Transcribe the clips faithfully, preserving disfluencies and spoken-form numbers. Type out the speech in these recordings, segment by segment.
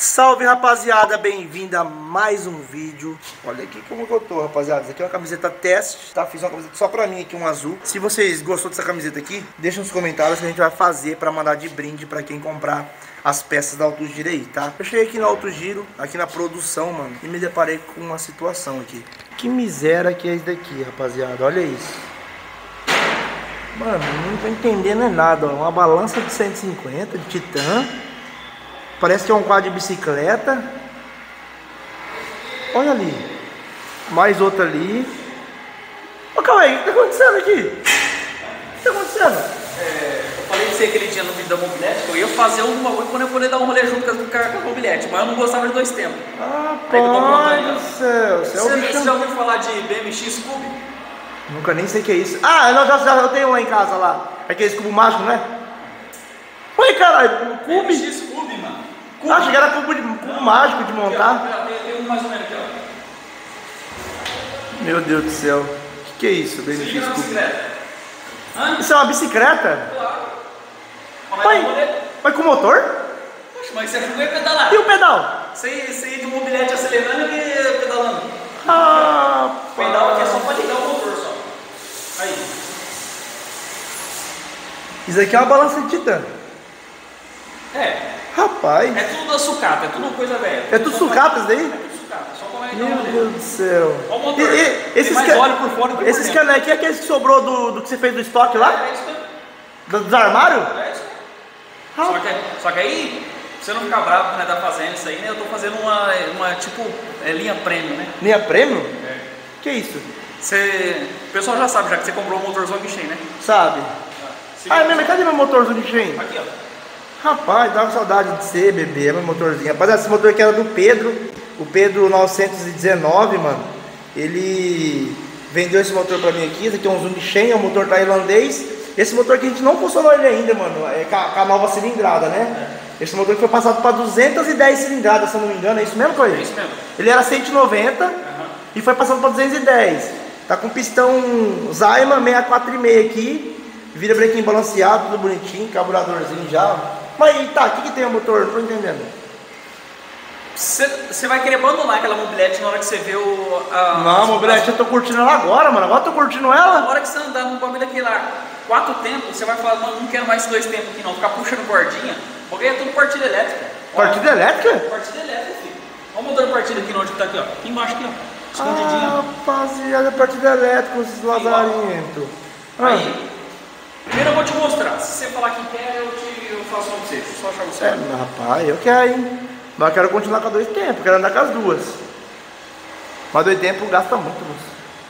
Salve, rapaziada, bem-vindo a mais um vídeo. Olha aqui como que eu tô, rapaziada. Isso aqui é uma camiseta teste, tá? Fiz uma camiseta só pra mim aqui, um azul. Se vocês gostou dessa camiseta aqui, deixa nos comentários que a gente vai fazer pra mandar de brinde pra quem comprar as peças da Autogiro aí, tá? Eu cheguei aqui na Autogiro, aqui na produção, mano, e me deparei com uma situação aqui. Que miséria que é isso daqui, rapaziada, olha isso. Mano, não tô entendendo nada, ó. Uma balança de cento e cinquenta, de Titan. Parece que é um quadro de bicicleta. Olha ali. Mais outra ali. Ô, calma aí, o que tá acontecendo aqui? O que tá acontecendo? É, eu falei pra você aquele dia no vídeo da mobilete que eu ia fazer um bagulho quando eu poder dar um rolê junto com a, com a mobilete, mas eu não gostava de dois tempos. Ah, pai do céu. Você, é o você, bichão. você já ouviu falar de B M X Cube? Nunca nem sei o que é isso. Ah, eu, já, já, eu tenho um lá em casa lá. Aquele cubo mágico, né? Oi, caralho, B M cube. X Cube, mano. Cube. Ah, achei que era cubo, de, cubo não, mágico de montar. Aqui, ó, tem, tem um mais ou menos aqui, ó. Meu Deus do céu. O que, que é isso, B M X Cube? Hã? Isso é uma bicicleta? Claro. Mas, mas com motor? Poxa, mas você achou que ia pedalar? E o pedal? Você ia, você ia de mobilete acelerando e ia pedalando. Ah, o pedal aqui é só pra ligar o motor só. Aí. Isso aqui é uma balança de Titan. É. Rapaz. É tudo da sucata, é tudo coisa velha. É tudo sucata isso daí? É tudo sucata, só como é que Meu é Deus do céu. Olha o motor. E, e, esses Tem mais can... óleo por fora do que por Esses dentro. canequinhos é aqueles que sobrou do, do que você fez do estoque lá? É isso mesmo. Do, dos armários? É isso mesmo. Ah. Só, que, só que aí, pra você não ficar bravo quando tá fazendo isso aí, né? Eu tô fazendo uma, uma tipo, é, linha premium, né? Linha prêmio? É. Que isso? Você, o pessoal já sabe já que você comprou o motorzão Guichen, né? Sabe? Se Ah, é você- mesmo? Cadê meu motorzinho de Shen? Aqui, ó. Rapaz, dá uma saudade de ser, bebê, meu motorzinho. Rapaziada, esse motor aqui era do Pedro, o Pedro novecentos e dezenove, mano. Ele vendeu esse motor pra mim aqui. Esse aqui é um Zung Shen, é um motor tailandês. Esse motor aqui a gente não funcionou ele ainda, mano. É com a, com a nova cilindrada, né? É. Esse motor que foi passado pra duzentas e dez cilindradas, se eu não me engano. É isso mesmo, coisa? É isso mesmo. Ele era cento e noventa Uhum. e foi passado pra duzentos e dez. Tá com pistão Zyma sessenta e quatro e meio aqui. Vira brequinho balanceado, tudo bonitinho, carburadorzinho já. Mas tá, o que, que tem o motor? Não tô entendendo. Você vai querer abandonar aquela mobilete na hora que você vê o... A, Não, mobilete, eu tô curtindo ela agora, mano. Agora eu tô curtindo Na ela. hora que você andar num bagulho daquele lá, quatro tempos, você vai falar, mano, não quero mais esses dois tempos aqui não, ficar puxando cordinha, porque é tudo partida elétrica. Partida elétrica? Partida elétrica, filho. Olha o motor de partida aqui, onde que tá aqui, ó. Aqui embaixo, aqui, ó. Escondidinho. Ah, rapaziada, partida elétrica, esses lazarentos. Ah, Aí, primeiro eu vou te mostrar. Se você falar que quer, eu, te, eu faço pra você. Deixa eu só achar você. é, rapaz, eu quero, hein? Mas eu quero continuar com a dois tempos, quero andar com as duas. Mas dois tempos gasta muito, moço.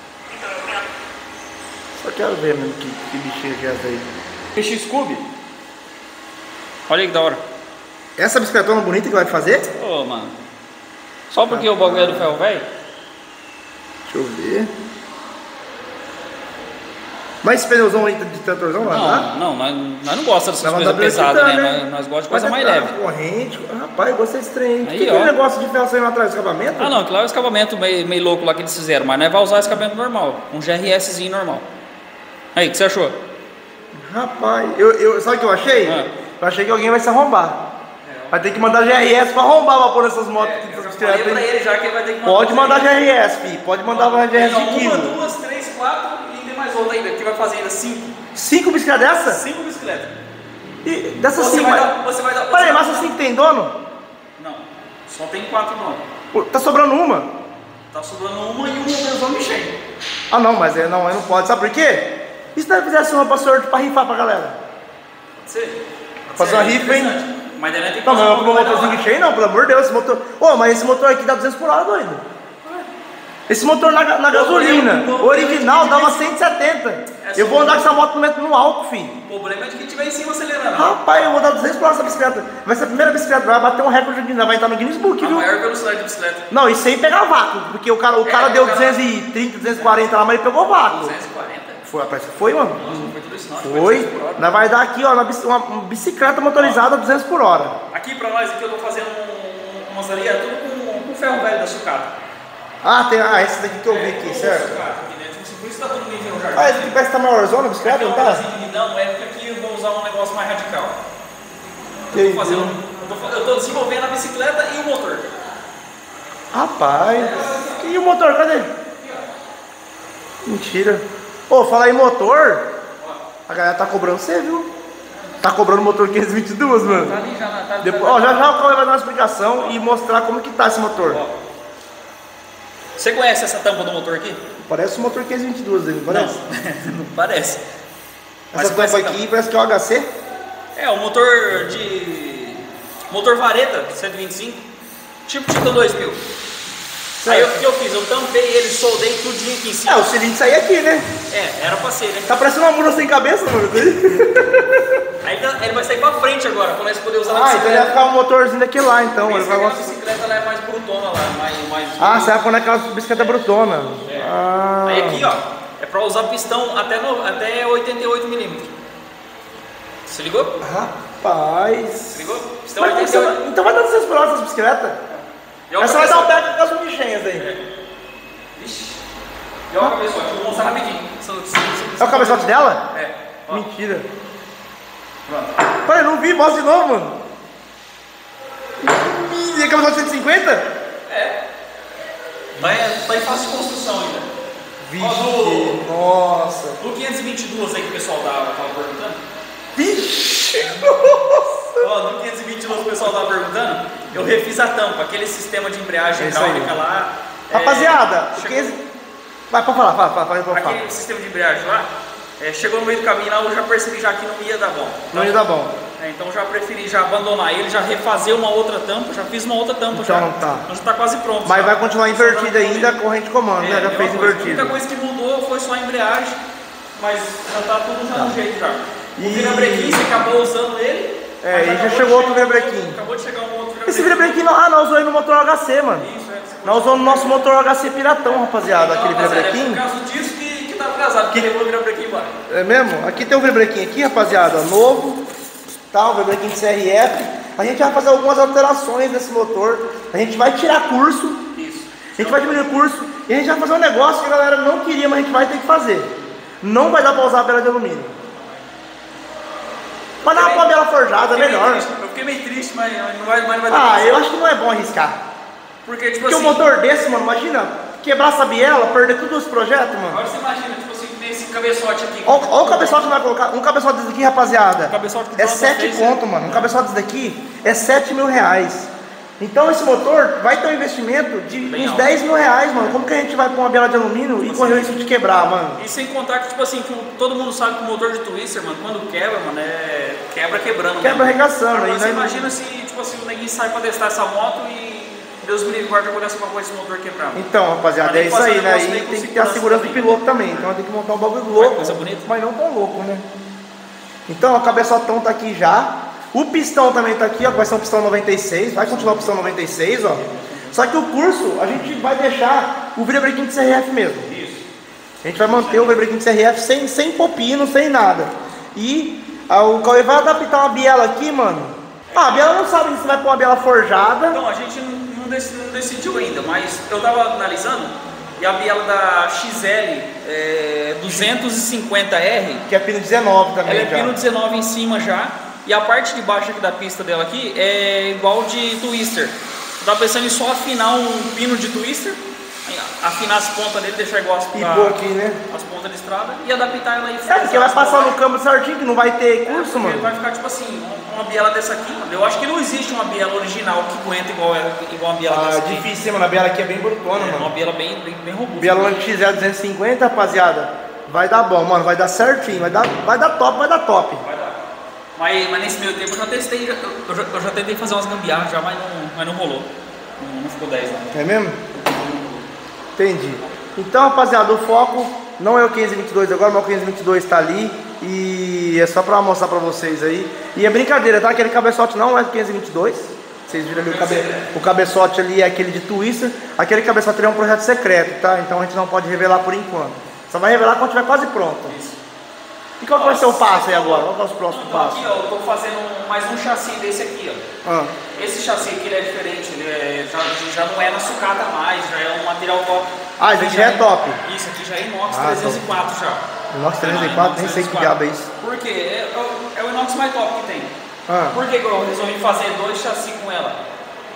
Só quero ver mesmo que, que bichinha que é essa aí. B X Cube. Olha aí que da hora. Essa bicicletona bonita que vai fazer? Ô, oh, mano. Só porque o bagulho é do ferro velho? Deixa eu ver. Mas esse pneuzão aí de tratorzão vai andar? Não, não, nós, nós não gostamos dessas Vai coisas mandar pesadas, Titan, né? né? Nós, nós gostamos de coisa Mas mais tá leve. corrente. Rapaz, eu gostei desse trem. O que, Aí, que é ó. aquele negócio de ferro saindo atrás do escapamento? Ah não, aquilo lá é o escapamento meio, meio louco lá que eles fizeram, mas nós vai usar o escapamento normal, um G R Szinho normal. Aí, o que você achou? Rapaz, eu, eu, sabe o que eu achei? Ah. Eu achei que alguém vai se arrombar. Vai ter que mandar G R S pra arrombar pra pôr essas motos. É, essas eu já bicicletas falei pra aí. ele já que ele vai ter que mandar. Pode mandar G R S, filho. Pode mandar uma G R S de Não, uma, quilo. duas, três, quatro e tem mais outra ainda, que vai fazer ainda cinco. Cinco bicicletas dessas? Cinco bicicletas. E dessas Você cinco. vai mas- dar, você vai dar. Peraí, você mas vai essas dar- cinco tem dono? Não, só tem quatro não. Pô, tá sobrando uma. Tá sobrando uma e uma versão Michel. Ah não, mas é, não, aí não pode. Sabe por quê? E se nós fizesse uma pra sorte pra rifar pra galera? Pode ser. Pode Fazer ser, uma é rifa, hein? interessante. Mas daí nós tem que Não, mas fazer eu uma vou coisa da motorzinho hora. cheio não, pelo amor de Deus, esse motor. Ô, mas esse motor aqui dá duzentos por hora, doido. Esse motor na, na gasolina, problema- o original, problema é dava que- cento e setenta. É Eu só vou andar um- com essa moto no metro no álcool, filho. O problema é de quem tiver em cima acelerando. Rapaz, eu vou dar duzentos por hora nessa bicicleta. Vai ser a primeira bicicleta, vai bater um recorde de vai entrar no Guinness Book, A viu? maior velocidade de bicicleta. Não, e sem pegar vácuo, porque o cara, o É, cara deu o cara- duzentos e trinta, duzentos e quarenta lá, mas ele pegou vácuo. duzentos e quarenta? Foi, parece que foi, mano. Nossa, não foi tudo isso não. acho que Foi. duzentos por hora. Nós vai dar aqui, ó, uma bici- uma bicicleta motorizada a duzentos por hora. Aqui pra nós, aqui eu tô fazendo um, umas ali, é tudo com, com ferro velho da sucata. Ah, tem, ah, esse daqui que eu vi É, aqui, com certo? sucata aqui dentro, por isso tá tudo nível no jardim. Ah, esse aqui parece que tá maiorzona a bicicleta, Aqui é não um tá? pedacinho de- Não, é porque aqui eu vou usar um negócio mais radical. Eu Entendi. tô fazendo, eu tô, eu tô desenvolvendo a bicicleta e o Rapaz, e o motor, cadê? Mentira. Pô, falar em motor, a galera tá cobrando você, viu? Tá cobrando o motor quinhentos e vinte e dois, mano. Tá ali já, tá, Depois, ó, já já o Cauê vai dar uma explicação e mostrar como que tá esse motor. Ó. Você conhece essa tampa do motor aqui? Parece o motor quinhentos e vinte e dois aí, não parece? Não, não parece. Mas Essa tampa aqui parece que é o H C. É, o motor de... Motor vareta, cento e vinte e cinco. Tipo Titan dois mil. Aí o que eu fiz? Eu tampei ele, soldei tudinho aqui em cima. É, o cilindro saía aqui, né? É, era pra ser, né? Tá parecendo uma mula sem cabeça, mano. Aí ele vai sair pra frente agora, pra nós poder usar na Ah, então ele vai ficar um motorzinho daquele lá, então. Ele vai... A bicicleta lá é mais brutona lá, mais... mais ah, você vai pôr naquela bicicleta brutona. É. Ah. Aí aqui, ó, é pra usar pistão até, no, até oitenta e oito milímetros. Se ligou? Rapaz. Se ligou? Pistão Mas oitenta e oito. você, então vai dar seus por essas bicicletas? Essa vai dar um pé com as bichinhas aí. É. Vixe. E olha o cabeçote, eu vou mostrar rapidinho. É o cabeçote dela? É. Ó. Mentira. Pronto. Pai, eu não vi, mostra de novo, mano. E é cabeçote cento e cinquenta? É. Tá em, tá em fase de construção ainda. Vixe, Ó, do, nossa. do quinhentos e vinte e dois aí que o pessoal tava, tava perguntando. Vixe, nossa. Ó, do quinhentos e vinte e dois o pessoal tava perguntando. Eu refiz a tampa, aquele sistema de embreagem É isso hidráulica aí. lá. Rapaziada, é, o chegou, quinze... Vai, pode falar, fala, fala, fala, fala. aquele sistema de embreagem lá, é, chegou no meio do caminho lá, eu já percebi já que não ia dar bom. Não ia dar bom. É, então já preferi já abandonar ele, já refazer uma outra tampa, já fiz uma outra tampa. Então já. não tá. Então já tá quase pronto. Mas já. vai continuar invertida ainda, corrente comando, É, né? Já é fez uma coisa. invertido. A única coisa que mudou foi só a embreagem, mas já tá tudo já Tá. no jeito já. O E- virabrequim, você acabou usando ele. É, mas e já acabou chegou de outro chegar um virabrequim. Acabou de chegar um outro virabrequim. Esse virabrequim, não- ah, nós usamos ele no motor H C, mano. Isso, é. Você Nós usamos no nosso motor H C Piratão, rapaziada, aquele rapaziada, virabrequim. É por causa disso que, que tá atrasado, porque levou o virabrequim embora. É mesmo? Aqui tem um virabrequim aqui, rapaziada, novo, tá, o virabrequim de C R F. A gente vai fazer algumas alterações nesse motor. A gente vai tirar curso, Isso. a gente vai diminuir o curso e a gente vai fazer um negócio que a galera não queria, mas a gente vai ter que fazer. Não vai dar pra usar a bela de alumínio. Mas dá uma bela forjada, Eu fiquei meio melhor. triste, Eu fiquei meio triste, mas não vai, mas não vai dar Ah, pra eu fazer. acho que não é bom arriscar. Porque, tipo Porque assim, um motor desse, mano, imagina, quebrar essa biela, perder todos os projetos, mano. agora você imagina, tipo assim, tem esse cabeçote aqui. Olha o cabeçote que vai colocar. Um cabeçote desse daqui, rapaziada, O cabeçote que é Jonathan sete fez, conto, mano. Um cabeçote desse daqui é sete mil reais. Então esse motor vai ter um investimento de Bem uns alto. dez mil reais, mano. Como que a gente vai pôr uma biela de alumínio e correr o risco de quebrar, mano? E sem contar que, tipo assim, que o- todo mundo sabe que o motor de Twister, mano, quando quebra, mano, é. Quebra quebrando. Quebra mesmo. arregaçando, Agora, aí você nós- imagina se, tipo assim, o neguinho sai pra testar essa moto e Deus me livre, guarda acontecer alguma coisa esse motor quebrar. Então, rapaziada, Mas é tem que isso fazer aí, um né? negócio E bem com tem que ter a segurança segurança do também. piloto também. Então tem que montar um bagulho Olha que louco. coisa bonita. Mas não tão louco, né? Então, o cabeçotão tá aqui já. O pistão também tá aqui, ó. Vai ser um pistão noventa e seis. Vai continuar o pistão noventa e seis, ó. Só que o curso, a gente vai deixar o virabrequim de C R F mesmo. Isso. A gente vai manter o virabrequim de C R F sem, sem popino, sem nada. E ah, o Cauê vai adaptar uma biela aqui, mano. Ah, a biela não sabe se vai pôr uma biela forjada. Então, a gente não, não dec- não decidiu ainda, mas eu tava analisando e a biela da X L é, duzentos e cinquenta R, Que é pino dezenove também, ela é já. pino dezenove em cima já, e a parte de baixo aqui da pista dela aqui é igual de Twister. Eu tava pensando em só afinar um pino de Twister, afinar as pontas dele, deixar igual as, E a- pôr aqui, né? as pontas de estrada e adaptar ela aí. É, porque vai passar no campo certinho, que não vai ter curso, Ele mano. vai ficar tipo assim, uma, uma biela dessa aqui, mano. Eu acho que não existe uma biela original que aguenta igual, igual uma biela Ah, dessa aqui. difícil, mano. A biela aqui é bem brutona, É uma mano. biela bem, bem, bem robusta. Biela X L duzentos e cinquenta, rapaziada. Vai dar bom, mano. Vai dar certinho. Vai dar, vai dar top, vai dar top. Vai dar. Mas, mas nesse meio tempo eu já testei, já- eu, já, eu já tentei fazer umas gambiarras já, mas não, mas não rolou. Não, não ficou dez não. É mesmo? Entendi. Então, rapaziada, o foco não é o quinhentos e vinte e dois agora, mas o quinhentos e vinte e dois tá ali. E é só pra mostrar pra vocês aí. E é brincadeira, tá? Aquele cabeçote não é do quinhentos e vinte e dois. Vocês viram ali o, cabe... o cabeçote ali é aquele de Twister. Aquele cabeçote ali é um projeto secreto, tá? Então a gente não pode revelar por enquanto. Só vai revelar quando tiver quase pronto. Isso. E qual que vai ser o passo aí agora? Qual que é os próximos Então passos? aqui, ó, eu tô fazendo mais um chassi desse aqui, ó. Ah, Esse chassi aqui ele é diferente, ele é- já, já não é na sucata mais, já é um material top. Ah, esse aqui já é top. Isso aqui já é inox Ah, trezentos e quatro já. Inox trezentos e quatro, nem sei que diabo é isso. Por quê? É, é o- é o inox mais top que tem. Ah. Por que que eu resolvi fazer dois chassis com ela?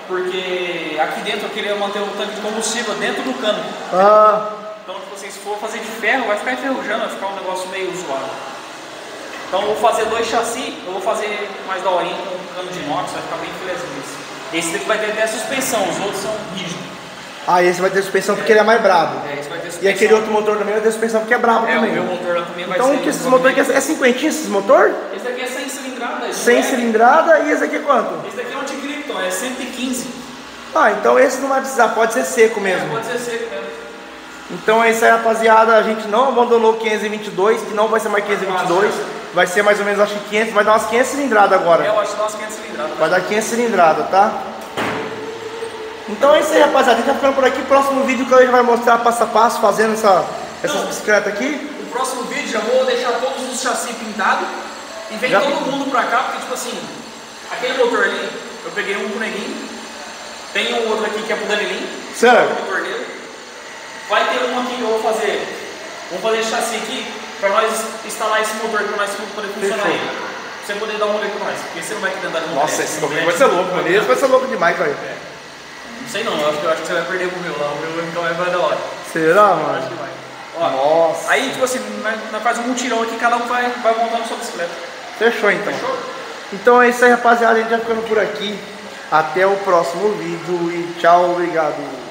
porque aqui dentro eu queria manter o tanque de combustível dentro do cano. Ah. Então, se vocês for fazer de ferro, vai ficar enferrujando, vai ficar um negócio meio zoado. Então, eu vou fazer dois chassis, eu vou fazer mais daorinho com um cano de inox, vai ficar bem filezinho. Esse daqui vai ter até suspensão, os outros são rígidos. Ah, esse vai ter suspensão porque é. ele é mais brabo. É, esse vai ter suspensão. E aquele outro motor também vai ter suspensão porque é brabo é, também. O meu motor lá também vai então, ser. Então, esses motor aqui é cinquentinho esses motor? Esse daqui é cem cilindrada. cem cilindrada e esse aqui é quanto? Esse daqui é um Anti-Krypton, é cento e quinze. Ah, então esse não vai precisar, pode ser seco mesmo. É, pode ser seco mesmo. Então é isso aí, rapaziada, a gente não abandonou o quinhentos e vinte e dois, que não vai ser mais quinhentos e vinte e dois, vai ser mais ou menos, acho que quinhentos, vai dar umas quinhentas cilindradas agora. É, eu acho que dá umas quinhentas cilindradas. Vai dar quinhentas cilindradas, tá? Então é isso aí, rapaziada, a gente vai ficando por aqui, próximo vídeo que a gente vai mostrar passo a passo, fazendo essa, essas bicicletas aqui. O próximo vídeo já vou deixar todos os chassis pintados e vem já... todo mundo pra cá, porque tipo assim, aquele motor ali, eu peguei um pro Neguinho, tem um outro aqui que é pro Danilinho, certo. O motor dele. Vai ter um aqui que eu vou fazer, vamos fazer chassi aqui, pra nós instalar esse motor pra nós poder funcionar aí. Pra você poder dar um rolê com nós, porque você não vai querer andar de motor. Nossa, esse bagulho vai ser louco, mano, esse vai ser louco demais, velho. É. Não sei não, eu acho, eu acho que você vai perder pro meu lá, o meu então vai da hora. Será, mano? Eu acho que vai. Ó, nossa. Aí, tipo assim, nós faz um mutirão aqui, cada um vai, vai montando sua bicicleta. Fechou, então. Fechou? Então é isso aí, rapaziada, a gente vai ficando por aqui. Até o próximo vídeo e tchau, obrigado.